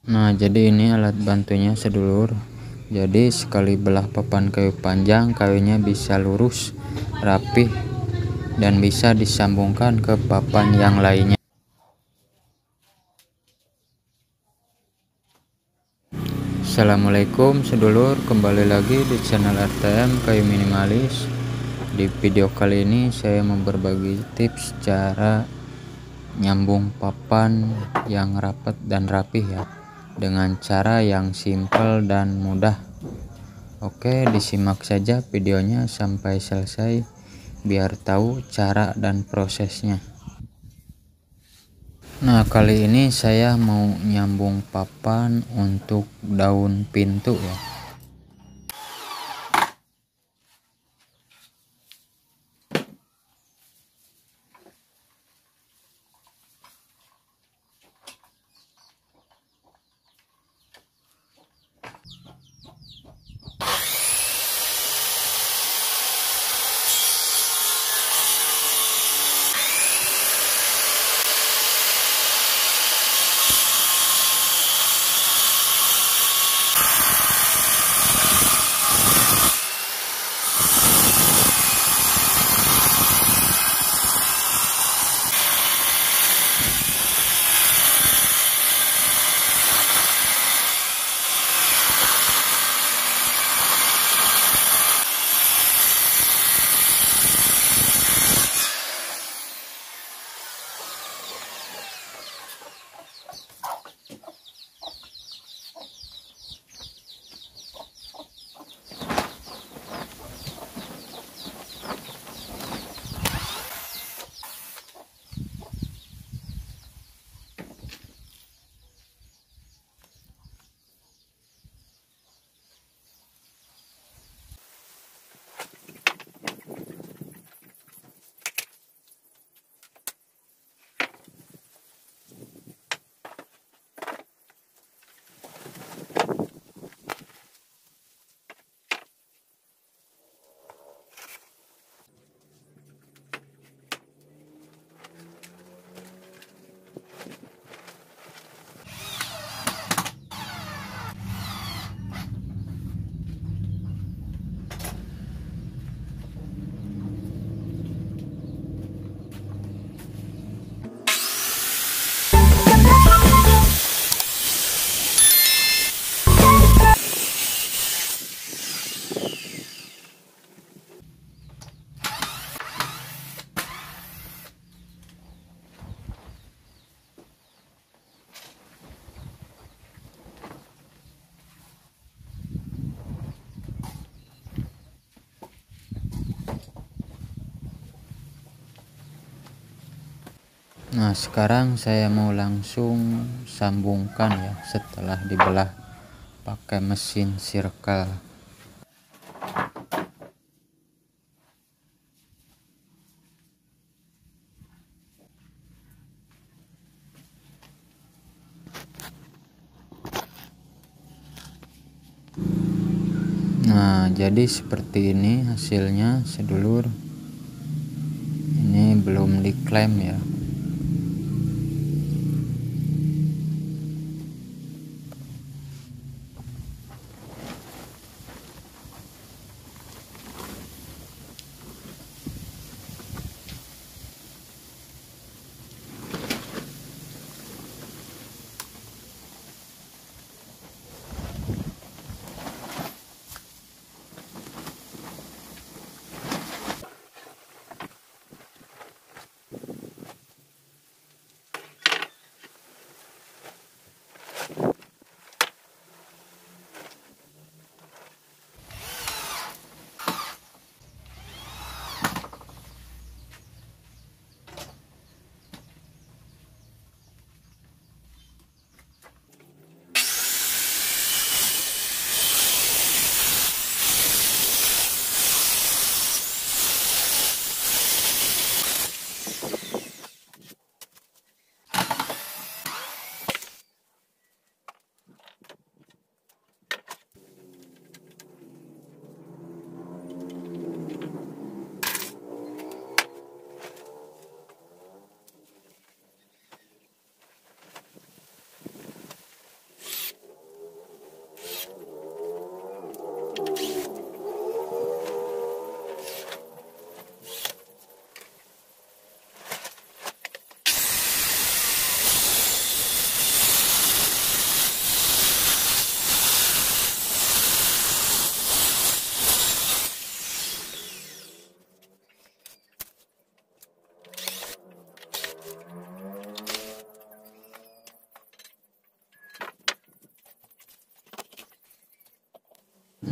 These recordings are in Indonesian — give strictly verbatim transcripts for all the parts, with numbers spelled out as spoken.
Nah, jadi ini alat bantunya sedulur. Jadi sekali belah papan kayu panjang, kayunya bisa lurus, rapih, dan bisa disambungkan ke papan yang lainnya. Assalamualaikum sedulur, kembali lagi di channel R T M Kayu Minimalis. Di video kali ini saya mau berbagi tips cara nyambung papan yang rapat dan rapih ya, dengan cara yang simpel dan mudah. Oke, disimak saja videonya sampai selesai biar tahu cara dan prosesnya. Nah, kali ini saya mau nyambung papan untuk daun pintu ya. Nah, sekarang saya mau langsung sambungkan ya setelah dibelah pakai mesin circle. Nah, jadi seperti ini hasilnya sedulur. Ini belum diklaim ya.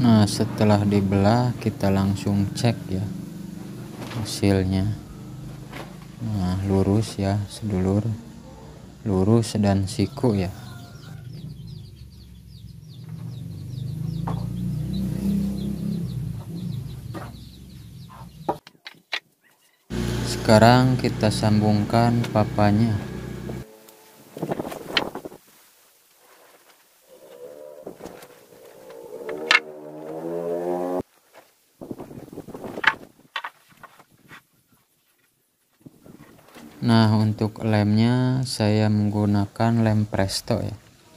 Nah, setelah dibelah kita langsung cek ya hasilnya. Nah, lurus ya sedulur, lurus dan siku ya. Sekarang kita sambungkan papanya. Nah, untuk lemnya saya menggunakan lem Presto ya.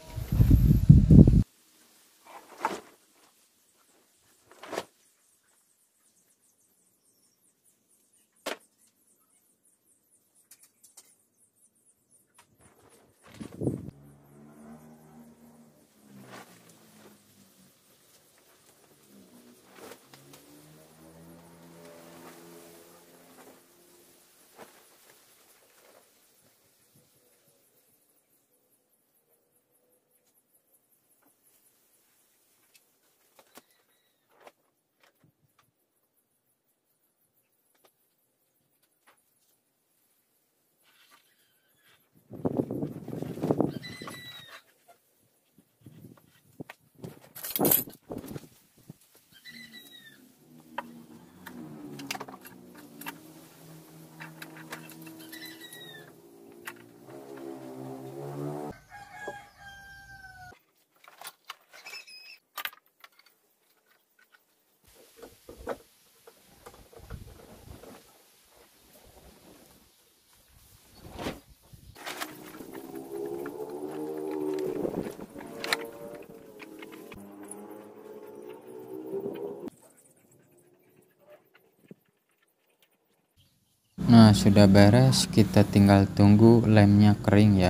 Nah, sudah beres, kita tinggal tunggu lemnya kering ya.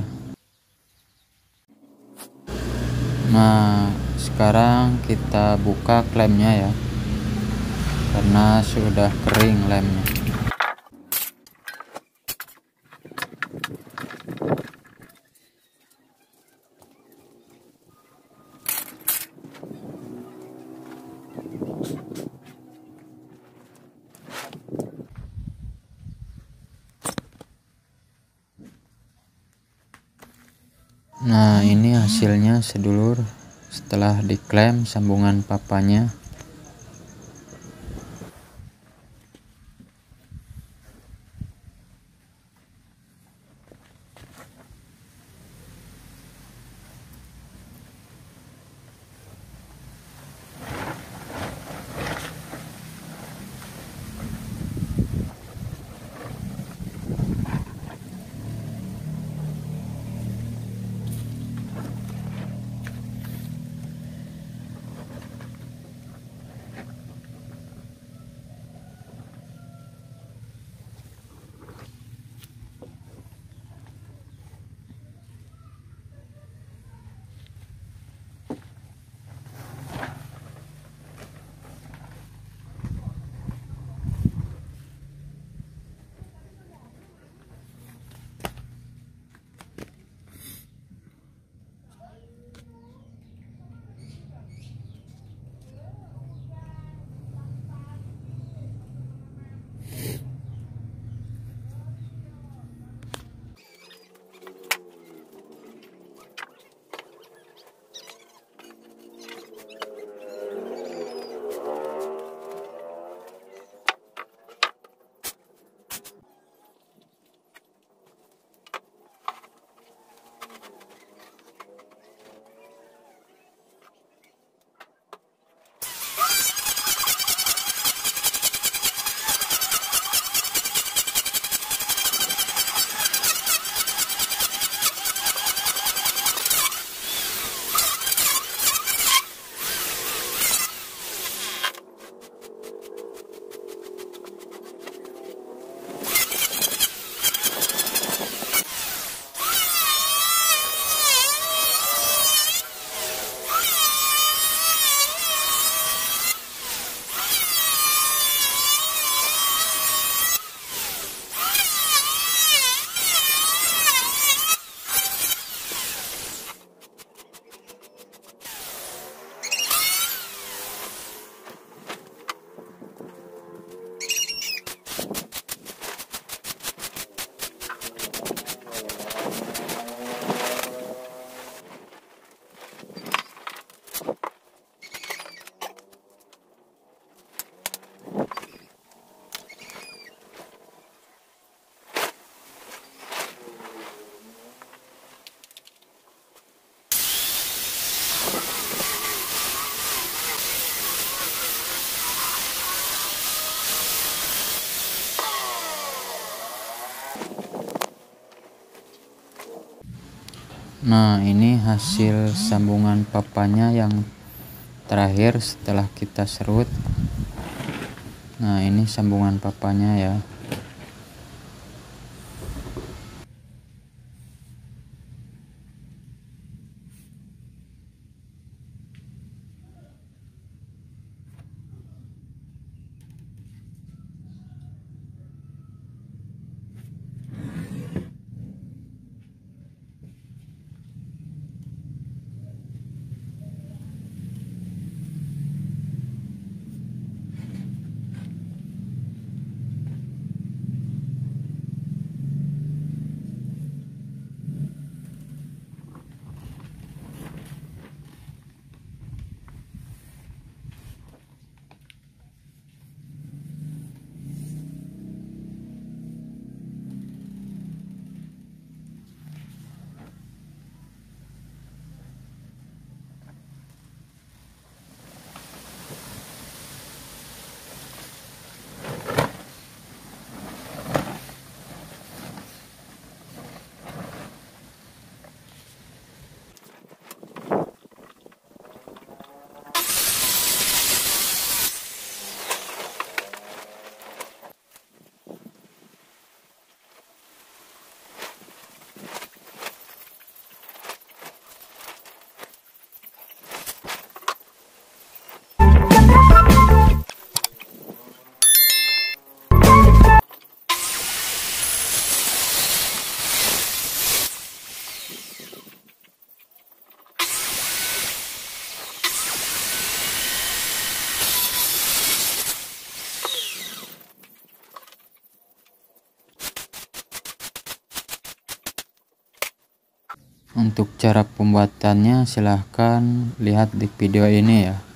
Nah, sekarang kita buka klemnya ya, karena sudah kering lemnya. Nah, ini hasilnya sedulur setelah diklem sambungan papanya. Nah, ini hasil sambungan papanya yang terakhir setelah kita serut. Nah, ini sambungan papanya ya. Untuk cara pembuatannya silahkan lihat di video ini ya.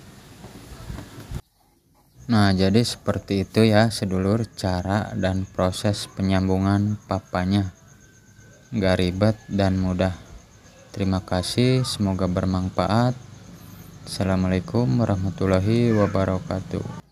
Nah, jadi seperti itu ya sedulur cara dan proses penyambungan papanya. Gak ribet dan mudah. Terima kasih, semoga bermanfaat. Assalamualaikum warahmatullahi wabarakatuh.